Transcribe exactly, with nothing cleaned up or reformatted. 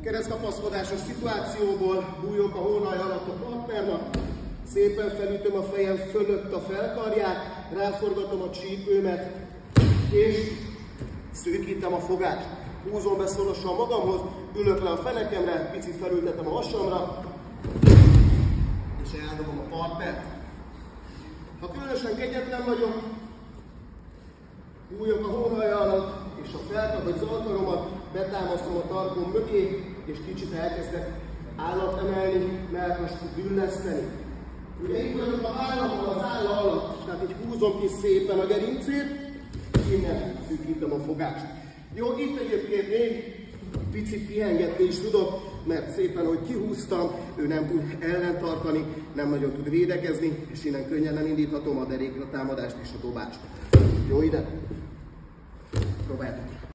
keresztkapaszkodásos szituációból bújok a hónaj alatt a partnernak, szépen felütöm a fejem fölött a felkarját, ráforgatom a csípőmet, és szűkítem a fogást. Húzom be szorosan magamhoz, ülök le a fenekemre, picit felültetem a hasamra, és eldobom a partnert. Ha különösen kegyetlen vagyok, bújok a hónaj alatt, és a felkap vagy zalkaromat betámasztom a tarkóm mögé, és kicsit elkezdek állat emelni, mellkast dülleszteni. Ugye itt vagyok a vállamon, az álla alatt, tehát így húzom ki szépen a gerincét, innen szűkítem a fogást. Jó, itt egyébként még picit pihengetni is tudok, mert szépen, hogy kihúztam, ő nem tud ellentartani, nem nagyon tud védekezni, és innen könnyen indíthatom a derékra támadást és a dobást. Jó, ide? Próbáljátok.